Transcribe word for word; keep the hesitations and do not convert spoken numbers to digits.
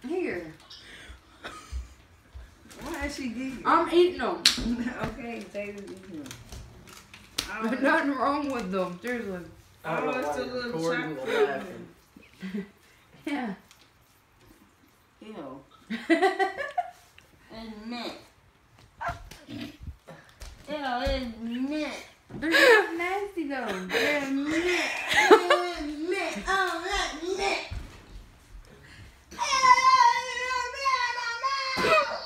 Here. Why is she giggling? I'm eating them. Okay, Jada's eating them. There's nothing wrong with them. Seriously. Oh, it's a little chocolate. Yeah. Ew. It's mint. Ew, it's mint. They're not nasty though. They're mint. It's mint. Oh, that's mint.